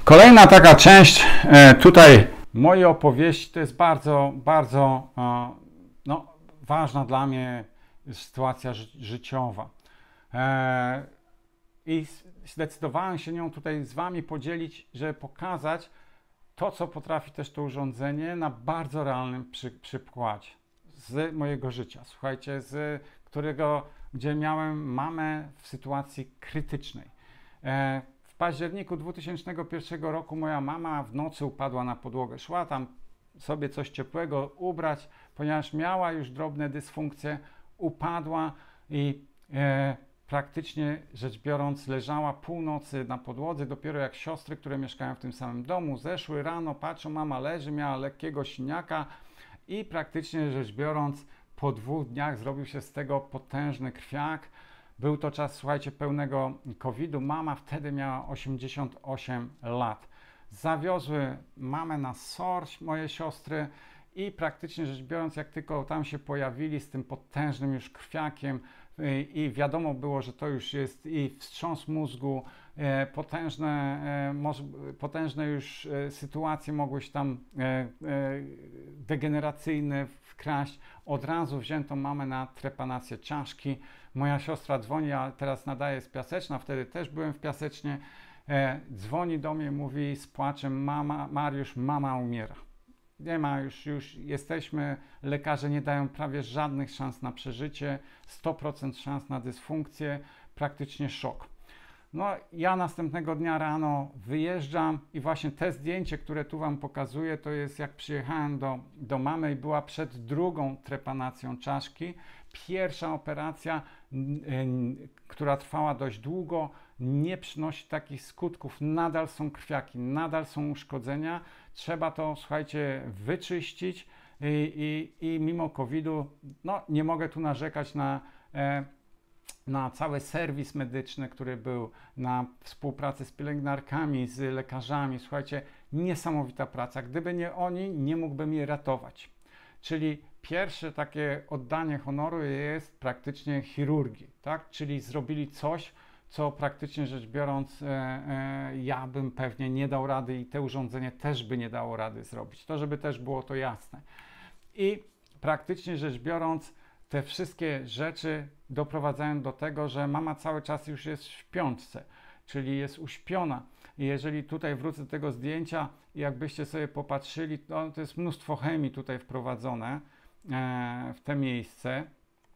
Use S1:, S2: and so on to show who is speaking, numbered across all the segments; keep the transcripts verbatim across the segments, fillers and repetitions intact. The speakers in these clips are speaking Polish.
S1: Kolejna taka część e, tutaj mojej opowieści to jest bardzo, bardzo e, no, ważna dla mnie sytuacja ży życiowa. E, I zdecydowałem się nią tutaj z Wami podzielić, żeby pokazać to, co potrafi też to urządzenie na bardzo realnym przy, przykładzie z mojego życia. Słuchajcie, z którego, gdzie miałem mamę w sytuacji krytycznej. E, W październiku dwa tysiące pierwszego roku moja mama w nocy upadła na podłogę. Szła tam sobie coś ciepłego ubrać, ponieważ miała już drobne dysfunkcje, upadła i e, praktycznie rzecz biorąc leżała północy na podłodze. Dopiero jak siostry, które mieszkają w tym samym domu, zeszły rano, patrzą, mama leży, miała lekkiego siniaka i praktycznie rzecz biorąc po dwóch dniach zrobił się z tego potężny krwiak. Był to czas, słuchajcie, pełnego kowida. Mama wtedy miała osiemdziesiąt osiem lat. Zawiozły mamę na S O R moje siostry i praktycznie rzecz biorąc, jak tylko tam się pojawili z tym potężnym już krwiakiem i, i wiadomo było, że to już jest i wstrząs mózgu, e, potężne, e, może, potężne już e, sytuacje mogły się tam e, e, degeneracyjne wkraść. Od razu wzięto mamę na trepanację czaszki. Moja siostra dzwoni, a teraz nadaje z Piaseczna, wtedy też byłem w Piasecznie. E, dzwoni do mnie, mówi z płaczem: mama, Mariusz, mama umiera. Nie ma już, już jesteśmy, lekarze nie dają prawie żadnych szans na przeżycie, sto procent szans na dysfunkcję, praktycznie szok. No, ja następnego dnia rano wyjeżdżam i właśnie te zdjęcie, które tu Wam pokazuję, to jest jak przyjechałem do, do mamy i była przed drugą trepanacją czaszki. Pierwsza operacja, yy, która trwała dość długo, nie przynosi takich skutków. Nadal są krwiaki, nadal są uszkodzenia. Trzeba to, słuchajcie, wyczyścić i, i, i mimo kowida, no nie mogę tu narzekać na... E, na cały serwis medyczny, który był, na współpracę z pielęgniarkami, z lekarzami. Słuchajcie, niesamowita praca. Gdyby nie oni, nie mógłbym je ratować. Czyli pierwsze takie oddanie honoru jest praktycznie chirurgii, tak? Czyli zrobili coś, co praktycznie rzecz biorąc e, e, ja bym pewnie nie dał rady i te urządzenie też by nie dało rady zrobić. To, żeby też było to jasne. I praktycznie rzecz biorąc, te wszystkie rzeczy doprowadzają do tego, że mama cały czas już jest w śpiączce, czyli jest uśpiona. I jeżeli tutaj wrócę do tego zdjęcia i jakbyście sobie popatrzyli, to, to jest mnóstwo chemii tutaj wprowadzone e, w te miejsce.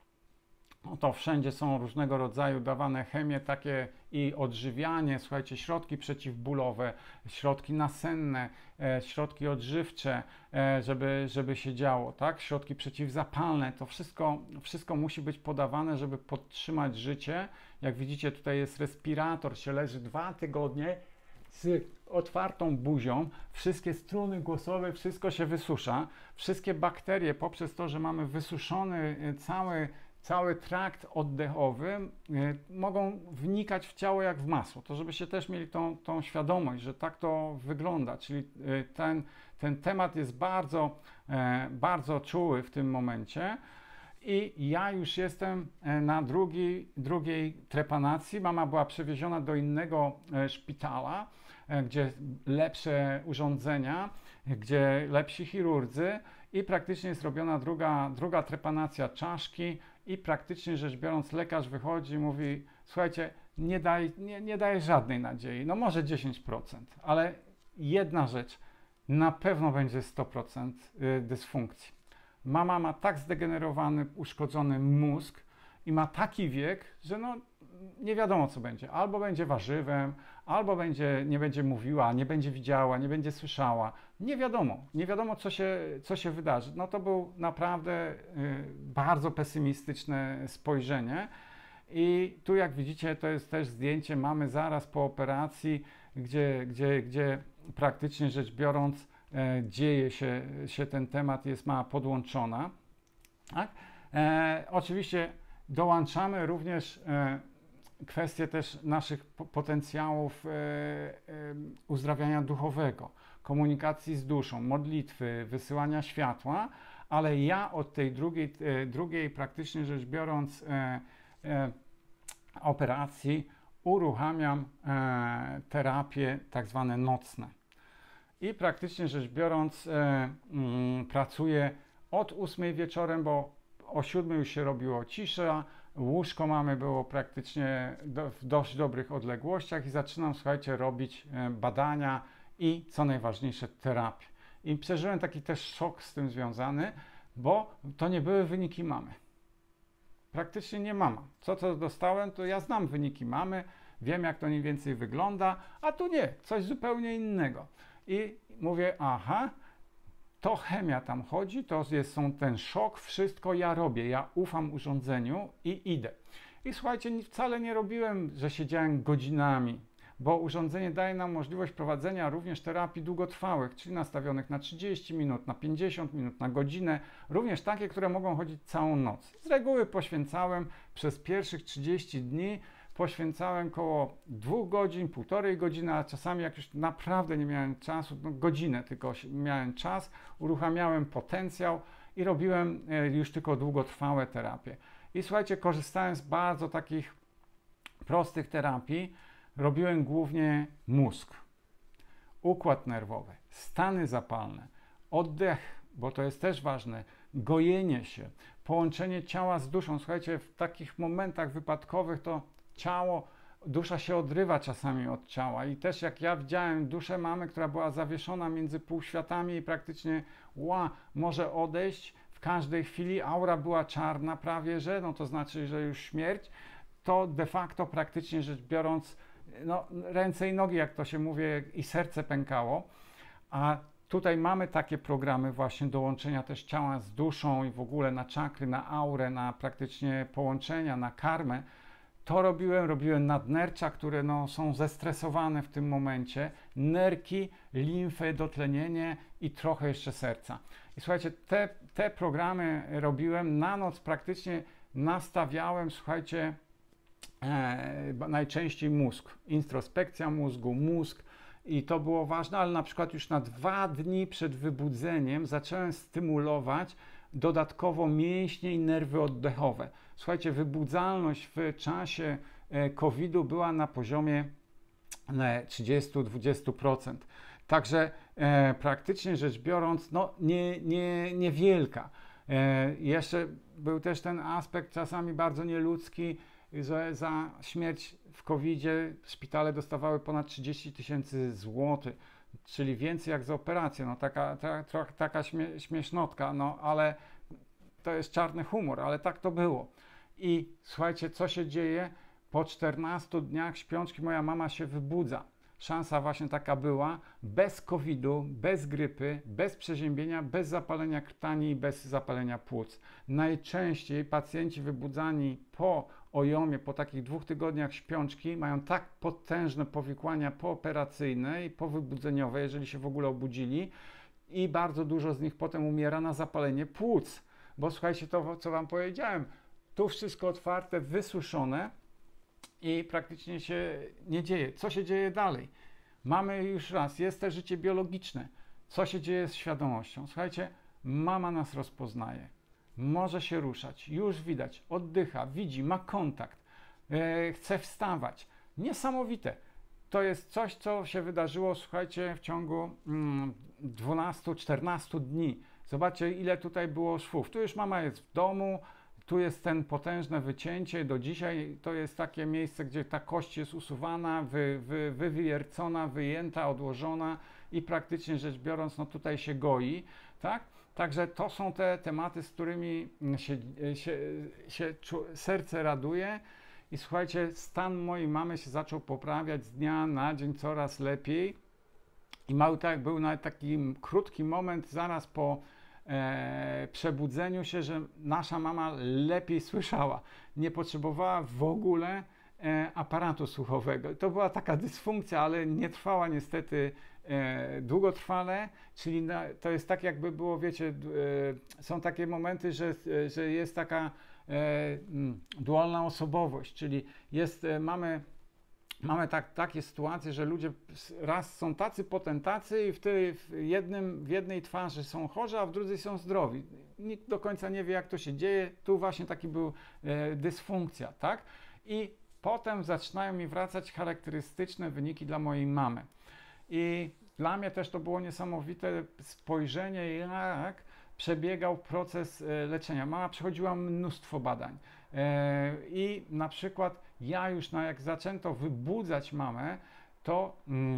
S1: No to wszędzie są różnego rodzaju dawane chemie, takie i odżywianie, słuchajcie, środki przeciwbólowe, środki nasenne, e, środki odżywcze, e, żeby, żeby się działo, tak? Środki przeciwzapalne, to wszystko, wszystko musi być podawane, żeby podtrzymać życie. Jak widzicie, tutaj jest respirator, się leży dwa tygodnie z otwartą buzią, wszystkie struny głosowe, wszystko się wysusza, wszystkie bakterie poprzez to, że mamy wysuszony cały cały trakt oddechowy, y, mogą wnikać w ciało jak w masło. To żebyście też mieli tą, tą świadomość, że tak to wygląda. Czyli y, ten, ten temat jest bardzo, e, bardzo czuły w tym momencie. I ja już jestem na drugi, drugiej trepanacji. Mama była przewieziona do innego e, szpitala, e, gdzie lepsze urządzenia, gdzie lepsi chirurdzy i praktycznie jest robiona druga, druga trepanacja czaszki i praktycznie rzecz biorąc lekarz wychodzi i mówi: słuchajcie, nie daj, nie, nie daje żadnej nadziei, no może dziesięć procent, ale jedna rzecz, na pewno będzie sto procent dysfunkcji. Mama ma tak zdegenerowany, uszkodzony mózg i ma taki wiek, że no nie wiadomo co będzie. Albo będzie warzywem, albo będzie, nie będzie mówiła, nie będzie widziała, nie będzie słyszała. Nie wiadomo, nie wiadomo co się, co się wydarzy. No to był naprawdę y, bardzo pesymistyczne spojrzenie. I tu jak widzicie, to jest też zdjęcie mamy zaraz po operacji, gdzie, gdzie, gdzie praktycznie rzecz biorąc e, dzieje się, się ten temat, jest mama podłączona. Tak? E, oczywiście dołączamy również e, kwestie też naszych potencjałów e, e, uzdrawiania duchowego, komunikacji z duszą, modlitwy, wysyłania światła, ale ja od tej drugiej, e, drugiej praktycznie rzecz biorąc e, e, operacji uruchamiam e, terapie tak zwane nocne. I praktycznie rzecz biorąc e, mm, pracuję od ósmej wieczorem, bo o siódmej już się robiło cisza, łóżko mamy było praktycznie do, w dość dobrych odległościach i zaczynam, słuchajcie, robić e, badania i co najważniejsze terapię. I przeżyłem taki też szok z tym związany, bo to nie były wyniki mamy. Praktycznie nie mama. Co co dostałem, to ja znam wyniki mamy, wiem jak to mniej więcej wygląda, a tu nie, coś zupełnie innego. I mówię, aha, to chemia tam chodzi, to jest są ten szok, wszystko ja robię, ja ufam urządzeniu i idę. I słuchajcie, wcale nie robiłem, że siedziałem godzinami, bo urządzenie daje nam możliwość prowadzenia również terapii długotrwałych, czyli nastawionych na trzydzieści minut, na pięćdziesiąt minut, na godzinę, również takie, które mogą chodzić całą noc. Z reguły poświęcałem przez pierwszych trzydzieści dni, poświęcałem około dwóch godzin, półtorej godziny, a czasami jak już naprawdę nie miałem czasu, no godzinę tylko miałem czas, uruchamiałem potencjał i robiłem już tylko długotrwałe terapie. I słuchajcie, korzystałem z bardzo takich prostych terapii, robiłem głównie mózg, układ nerwowy, stany zapalne, oddech, bo to jest też ważne, gojenie się, połączenie ciała z duszą. Słuchajcie, w takich momentach wypadkowych to ciało, dusza się odrywa czasami od ciała i też jak ja widziałem duszę mamy, która była zawieszona między półświatami i praktycznie ła, może odejść w każdej chwili, aura była czarna prawie, że no to znaczy, że już śmierć, to de facto praktycznie rzecz biorąc no, ręce i nogi, jak to się mówi, i serce pękało, a tutaj mamy takie programy właśnie do łączenia też ciała z duszą i w ogóle na czakry, na aurę, na praktycznie połączenia, na karmę. To robiłem, robiłem nadnercza, które no, są zestresowane w tym momencie, nerki, limfę, dotlenienie i trochę jeszcze serca. I słuchajcie, te, te programy robiłem na noc, praktycznie nastawiałem, słuchajcie, e, najczęściej mózg, introspekcja mózgu, mózg i to było ważne, ale na przykład już na dwa dni przed wybudzeniem zacząłem stymulować dodatkowo mięśnie i nerwy oddechowe. Słuchajcie, wybudzalność w czasie kowida była na poziomie trzydzieści do dwudziestu procent. Także e, praktycznie rzecz biorąc, no nie, nie, niewielka. E, jeszcze był też ten aspekt czasami bardzo nieludzki, że za śmierć w kowidzie szpitale dostawały ponad trzydzieści tysięcy złotych, czyli więcej jak za operację. No taka, ta, trochę taka śmie, śmiesznotka, no ale to jest czarny humor, ale tak to było. I słuchajcie, co się dzieje? Po czternastu dniach śpiączki moja mama się wybudza. Szansa właśnie taka była, bez kowidu, bez grypy, bez przeziębienia, bez zapalenia krtani i bez zapalenia płuc. Najczęściej pacjenci wybudzani po ojomie, po takich dwóch tygodniach śpiączki mają tak potężne powikłania pooperacyjne i powybudzeniowe, jeżeli się w ogóle obudzili, i bardzo dużo z nich potem umiera na zapalenie płuc. Bo słuchajcie, to co wam powiedziałem, tu wszystko otwarte, wysuszone i praktycznie się nie dzieje. Co się dzieje dalej? Mamy już raz, jest te życie biologiczne. Co się dzieje z świadomością? Słuchajcie, mama nas rozpoznaje, może się ruszać, już widać, oddycha, widzi, ma kontakt, e, chce wstawać. Niesamowite. To jest coś, co się wydarzyło, słuchajcie, w ciągu mm, dwunastu czternastu dni. Zobaczcie, ile tutaj było szwów. Tu już mama jest w domu, tu jest ten potężne wycięcie. Do dzisiaj to jest takie miejsce, gdzie ta kość jest usuwana, wy, wy, wywiercona, wyjęta, odłożona i praktycznie rzecz biorąc, no tutaj się goi, tak? Także to są te tematy, z którymi się, się, się serce raduje. I słuchajcie, stan mojej mamy się zaczął poprawiać z dnia na dzień coraz lepiej. I mały tak, był nawet taki krótki moment zaraz po e, przebudzeniu się, że nasza mama lepiej słyszała. Nie potrzebowała w ogóle e, aparatu słuchowego. To była taka dysfunkcja, ale nie trwała niestety e, długotrwale. Czyli na, to jest tak, jakby było, wiecie, e, są takie momenty, że, e, że jest taka E, dualna osobowość, czyli jest, e, mamy, mamy tak, takie sytuacje, że ludzie raz są tacy potentacy i w, tej, w, jednym, w jednej twarzy są chorzy, a w drugiej są zdrowi. Nikt do końca nie wie, jak to się dzieje. Tu właśnie taki był e, dysfunkcja, tak? I potem zaczynają mi wracać charakterystyczne wyniki dla mojej mamy. I dla mnie też to było niesamowite spojrzenie, jak przebiegał proces leczenia. Mama przechodziła mnóstwo badań. I na przykład ja już, na jak zaczęto wybudzać mamę, to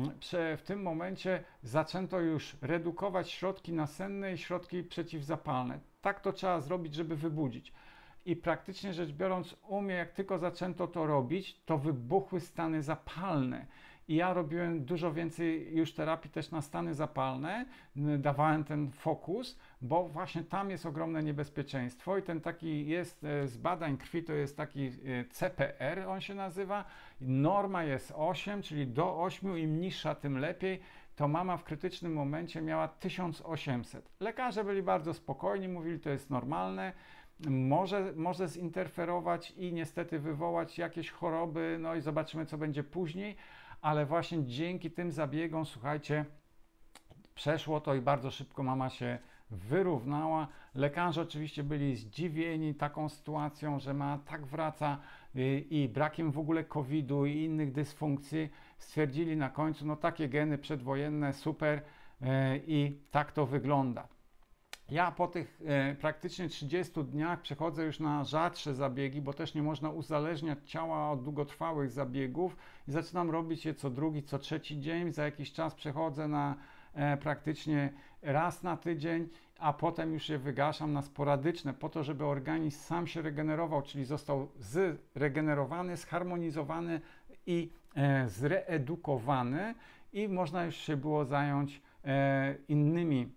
S1: w tym momencie zaczęto już redukować środki nasenne i środki przeciwzapalne. Tak to trzeba zrobić, żeby wybudzić. I praktycznie rzecz biorąc, u mnie, jak tylko zaczęto to robić, to wybuchły stany zapalne. I ja robiłem dużo więcej już terapii też na stany zapalne, dawałem ten fokus, bo właśnie tam jest ogromne niebezpieczeństwo i ten taki jest z badań krwi, to jest taki C P R, on się nazywa. Norma jest osiem, czyli do ośmiu, im niższa, tym lepiej. To mama w krytycznym momencie miała tysiąc osiemset. Lekarze byli bardzo spokojni, mówili, to jest normalne. Może, może zinterferować i niestety wywołać jakieś choroby, no i zobaczymy, co będzie później, ale właśnie dzięki tym zabiegom, słuchajcie, przeszło to i bardzo szybko mama się wyrównała. Lekarze oczywiście byli zdziwieni taką sytuacją, że ma tak wraca i, i brakiem w ogóle kowida i innych dysfunkcji. Stwierdzili na końcu, no takie geny przedwojenne, super yy, i tak to wygląda. Ja po tych e, praktycznie trzydziestu dniach przechodzę już na rzadsze zabiegi, bo też nie można uzależniać ciała od długotrwałych zabiegów i zaczynam robić je co drugi, co trzeci dzień. Za jakiś czas przechodzę na e, praktycznie raz na tydzień, a potem już je wygaszam na sporadyczne, po to, żeby organizm sam się regenerował, czyli został zregenerowany, zharmonizowany i e, zreedukowany i można już się było zająć E, innymi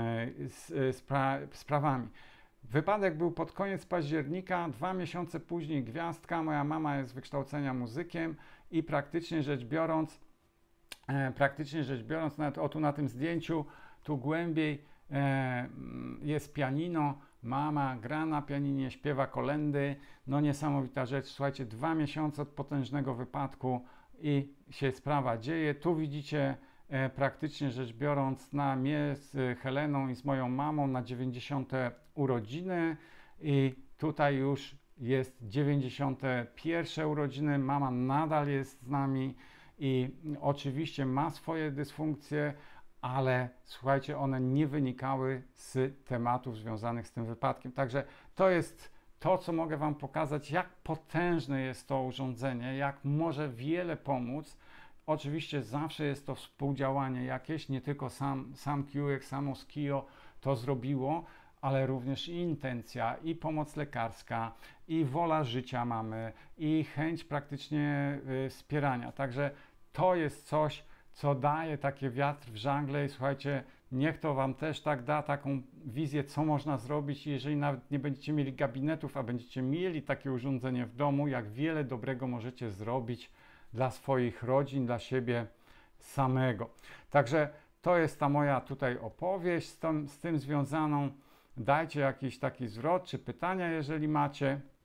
S1: e, spra sprawami. Wypadek był pod koniec października, dwa miesiące później gwiazdka. Moja mama jest z wykształcenia muzykiem i praktycznie rzecz biorąc, e, praktycznie rzecz biorąc, nawet o tu na tym zdjęciu, tu głębiej e, jest pianino. Mama gra na pianinie, śpiewa kolędy. No niesamowita rzecz. Słuchajcie, dwa miesiące od potężnego wypadku i się sprawa dzieje. Tu widzicie E, praktycznie rzecz biorąc na mnie z Heleną i z moją mamą na dziewięćdziesiąte urodziny i tutaj już jest dziewięćdziesiąte pierwsze urodziny. Mama nadal jest z nami i oczywiście ma swoje dysfunkcje, ale słuchajcie, one nie wynikały z tematów związanych z tym wypadkiem. Także to jest to, co mogę Wam pokazać, jak potężne jest to urządzenie, jak może wiele pomóc. Oczywiście zawsze jest to współdziałanie jakieś, nie tylko sam, sam Q X, samo Skio to zrobiło, ale również i intencja, i pomoc lekarska, i wola życia mamy, i chęć praktycznie y, wspierania. Także to jest coś, co daje takie wiatr w żagle i słuchajcie, niech to Wam też tak da taką wizję, co można zrobić, jeżeli nawet nie będziecie mieli gabinetów, a będziecie mieli takie urządzenie w domu, jak wiele dobrego możecie zrobić dla swoich rodzin, dla siebie samego. Także to jest ta moja tutaj opowieść z tym, z tym związaną. Dajcie jakiś taki zwrot czy pytania, jeżeli macie.